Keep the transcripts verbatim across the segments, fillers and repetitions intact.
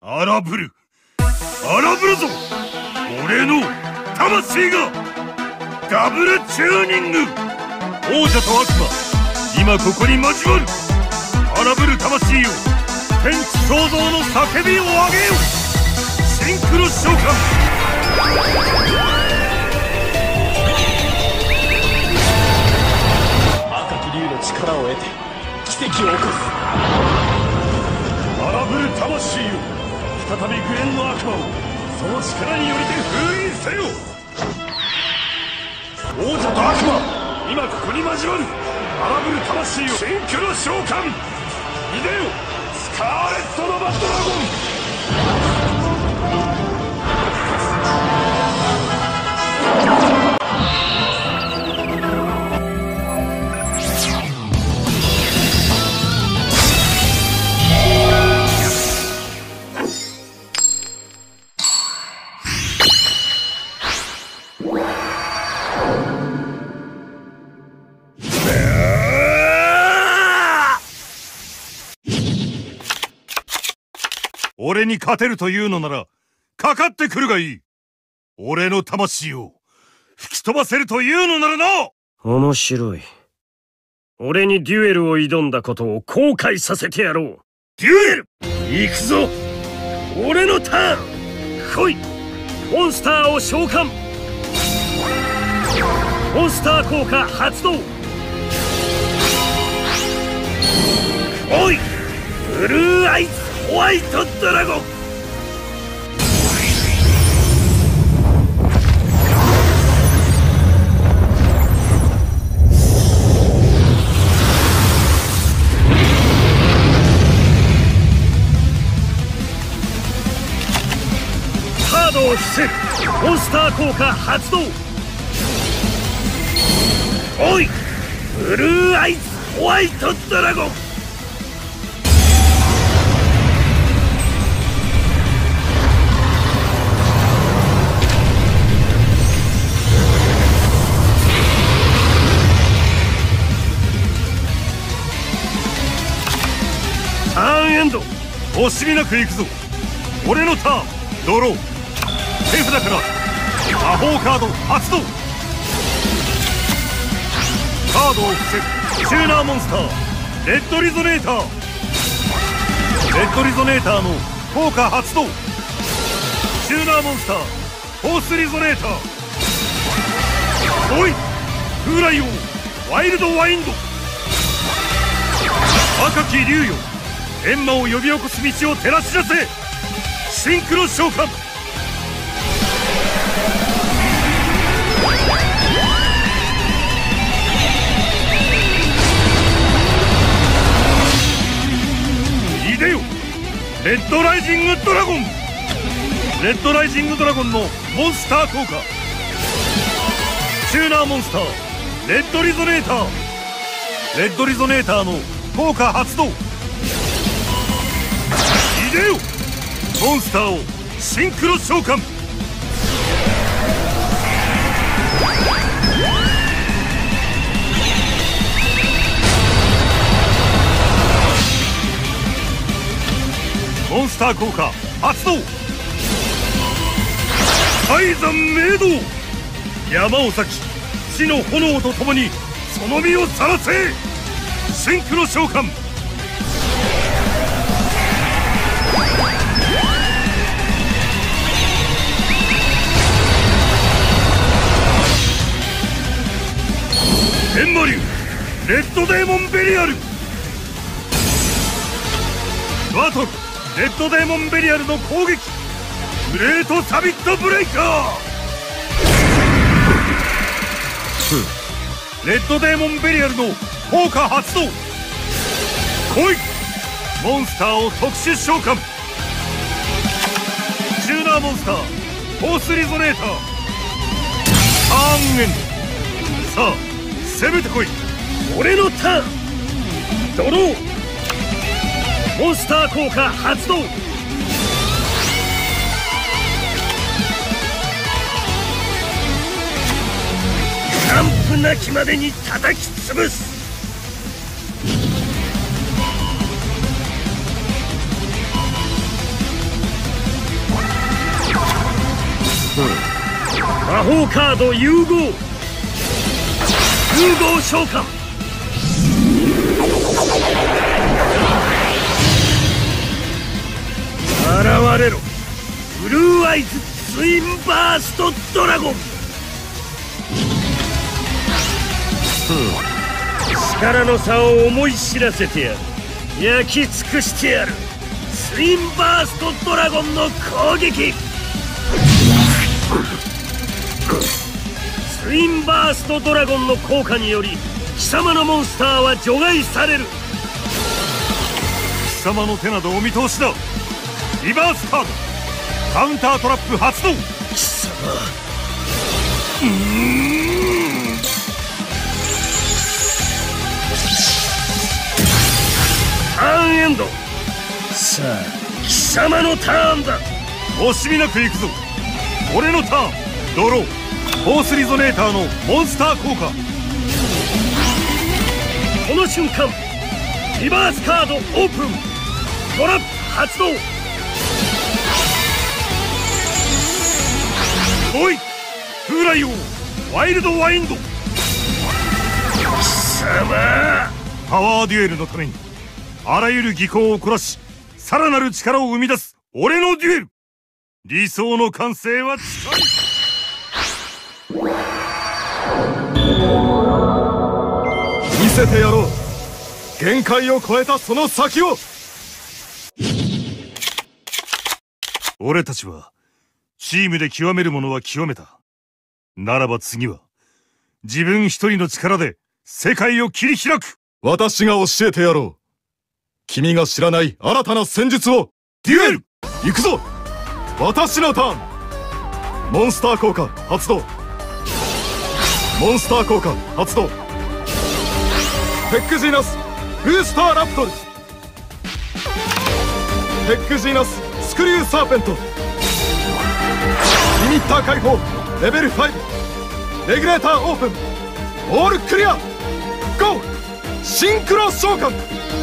荒ぶる荒ぶるぞ俺の魂がダブルチューニング。王者と悪魔今ここに交わる。荒ぶる魂よ天地創造の叫びを上げよ。シンクロ召喚。 赤き竜の力を得て奇跡を起こす。 荒ぶる魂よ再びグレンの悪魔をその力によりて封印せよ。王者と悪魔今ここに交わる。荒ぶる魂よシンクロ召喚。いでよスカーレットのバッドドラゴン。俺に勝てるというのならかかってくるがいい。俺の魂を吹き飛ばせるというのならな。 面白い。俺にデュエルを挑んだことを後悔させてやろう。 デュエル行くぞ。俺のターン。来い。モンスターを召喚。モンスター効果発動。おいブルーアイズホワイトドラゴン。カードを伏せる。モンスター効果発動。おいブルーアイズホワイトドラゴン。ターンエンド。惜しみなく行くぞ。俺のターンドロー。手札から魔法カード発動。カードを伏せチューナーモンスターレッドリゾネーター。レッドリゾネーターの効果発動。チューナーモンスターフォースリゾネーター。おい風来王ワイルドワインド。赤き竜よ閻魔を呼び起こす道を照らし出せ。シンクロ召喚。いでよレッドライジングドラゴン。レッドライジングドラゴンのモンスター効果。チューナーモンスターレッドリゾネーター。レッドリゾネーターの効果発動。いでよモンスターをシンクロ召喚。モンスター効果発動。泰山明道。山を裂き地の炎とともにその身をさらせ。シンクロ召喚。天魔竜レッドデーモンベリアル。バトルレッドデーモンベリアルの攻撃。グレートサビットブレイカー。レッドデーモンベリアルの効果発動。来いモンスターを特殊召喚。チューナーモンスターフォースリゾネーター。ターンエンド。さあ攻めてこい。俺のターンドロー。モンスター効果発動。完膚なきまでに叩き潰す。 魔法カード融合、融合召喚。現れろ、ブルーアイズツインバーストドラゴン。力の差を思い知らせてやる。焼き尽くしてやる。ツインバーストドラゴンの攻撃。ツインバーストドラゴンの効果により貴様のモンスターは除外される。 貴様の手などお見通しだ。リバースカードカウンタートラップ発動。 貴様、 うーんターンエンド。さあ貴様のターンだ。 惜しみなくいくぞ。俺のターンドロー。フォースリゾネーターのモンスター効果。 この瞬間リバースカードオープン。トラップ発動。 おい風来王ワイルドワインド。貴様、 パワーデュエルのためにあらゆる技巧を凝らしさらなる力を生み出す俺のデュエル。理想の完成は近い。 見せてやろう。限界を超えたその先を。 俺たちはチームで極めるものは極めた。ならば次は自分一人の力で世界を切り開く。 私が教えてやろう。君が知らない新たな戦術を。 デュエル行くぞ。私のターン。モンスター効果発動。モンスター効果発動。テックジーナスブースターラプトル。テックジーナススクリューサーペント。リミッター解放レベルファイブ。レギュレーターオープン。オールクリア。ゴーシンクロ召喚。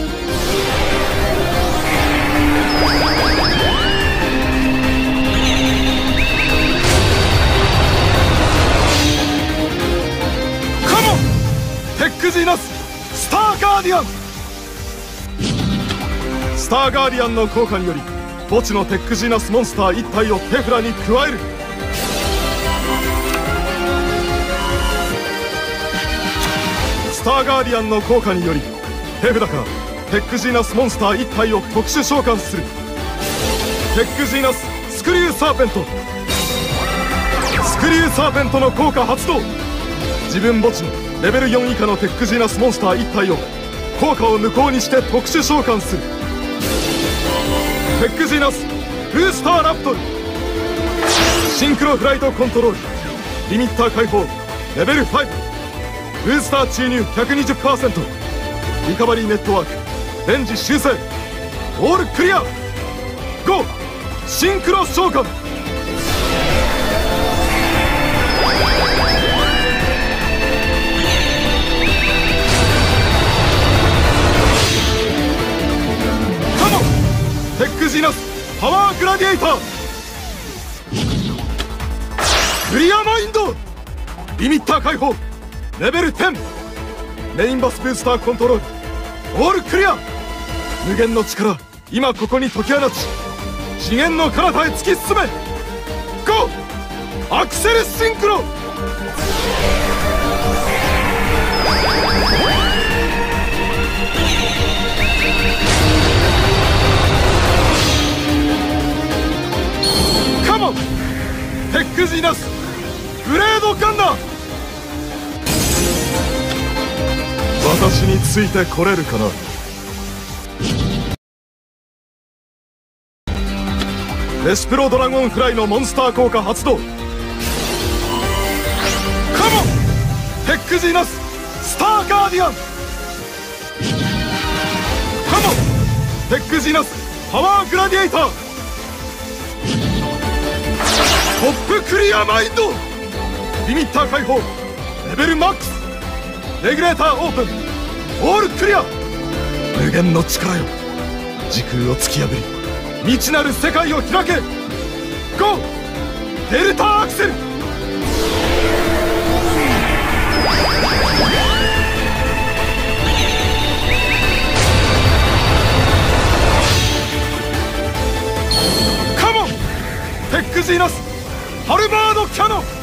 カモンテックジーナススターガーディアン。スターガーディアンの効果により墓地のテックジーナスモンスターいち体を手札に加える。スターガーディアンの効果により手札からテックジーナスモンスターいち体を特殊召喚する。テックジーナススクリューサーペント。スクリューサーペントの効果発動。自分墓地のレベルよん以下のテックジーナスモンスターいち体を効果を無効にして特殊召喚する。テックジーナスブースターラプトル。シンクロフライトコントロール。リミッター解放レベルファイブ。ブースター注入 ひゃくにじゅっパーセント。 リカバリーネットワークレンジ修正。オールクリア。ゴーシンクロ召喚。カモンテックジーナスパワーグラディエイター。クリアマインド。リミッター解放レベルじゅう。メインバスブースターコントロールオールクリア。無限の力今ここに解き放ち次元の彼方へ突き進め。ゴーアクセルシンクロ。カモンテックジーナスブレードガンナー。私についてこれるかな。レシプロドラゴンフライのモンスター効果発動。カモンテックジーナススターガーディアン。カモンテックジーナスパワーグラディエイター。トップクリアマインド。リミッター解放レベルマックス。レギュレーターオープンオールクリア。無限の力よ時空を突き破り未知なる世界を開け。ゴーデルタアクセル。 カモンテックジーナスハルバードキャノン。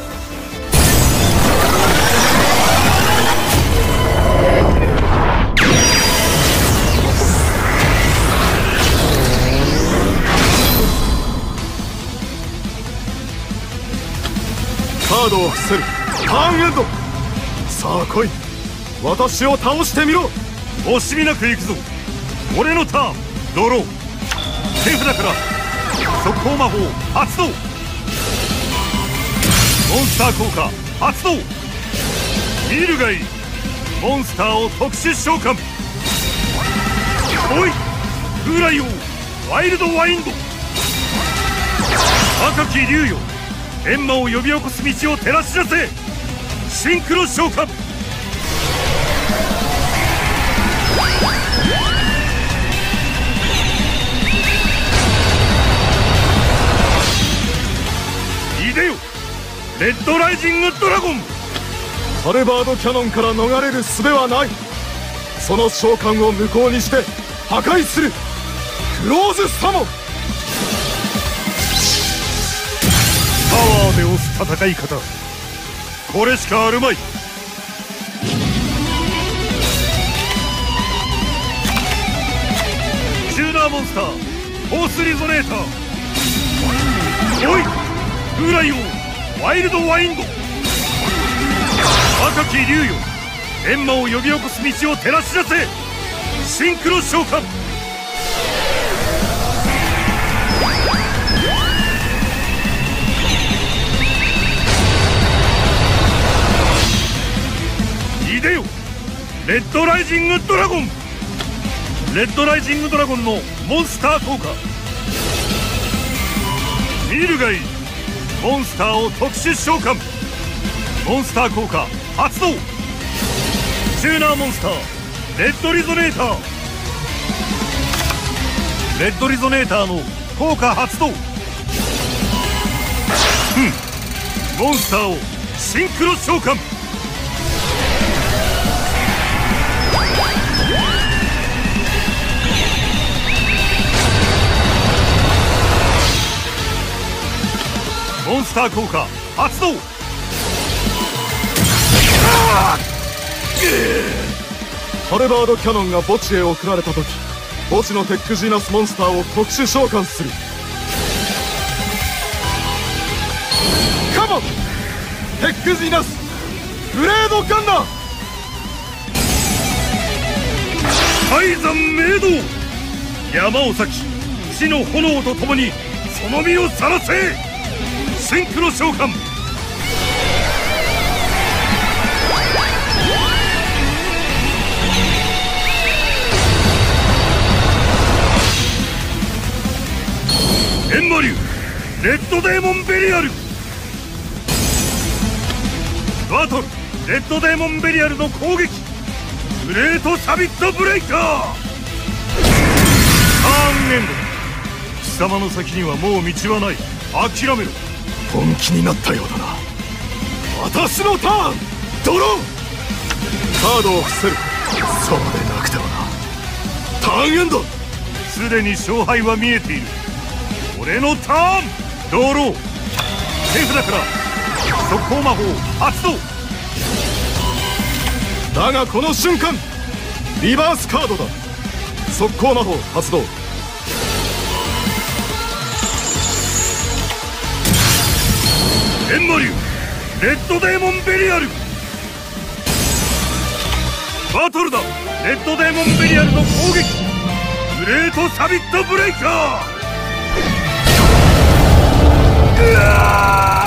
カードを伏せる。ターンエンド。さあ来い、私を倒してみろ。 惜しみなく行くぞ。俺のターン。ドロー。手札から速攻魔法発動。モンスター効果発動。見るがいい。モンスターを特殊召喚。おい風来王ワイルドワインド。赤き竜よ、閻魔を呼び起こす道を照らし出せ。シンクロ召喚。いでよレッドライジングドラゴン。 ハルバードキャノンから逃れる術はない。その召喚を無効にして破壊する。クローズサモン。 パワーで押す戦い方、これしかあるまい。チューナーモンスターフォースリゾネーター。おい風来王ワイルドワインド。赤き竜よ、閻魔を呼び起こす道を照らし出せ。シンクロ召喚。いでよレッドライジングドラゴン。レッドライジングドラゴンのモンスター効果。見るがいい。モンスターを特殊召喚。モンスター効果発動。チューナーモンスターレッドリゾネーター。レッドリゾネーターの効果発動。ふん、モンスターをシンクロ召喚。モンスター効果発動。 ハルバードキャノンが墓地へ送られた時、墓地のテックジーナスモンスターを特殊召喚する。カモンテックジーナスブレードガンナー。 泰山明道。山を裂き地の炎とともにその身をさらせ。シンクロ召喚。エンマ竜レッドデーモンベリアル。バトルレッドデーモンベリアルの攻撃。グレートサビットブレイカー。ターンエンド。貴様の先にはもう道はない。諦めろ。 本気になったようだな。私のターンドロー。カードを伏せる。そうでなくてはな。ターンエンド。 すでに勝敗は見えている。俺のターンドロー。手札から速攻魔法発動。 だがこの瞬間リバースカードだ。速攻魔法発動。 エンマ竜レッドデーモンベリアル。バトルだ。レッドデーモンベリアルの攻撃。グレートサビットブレイカー。うわー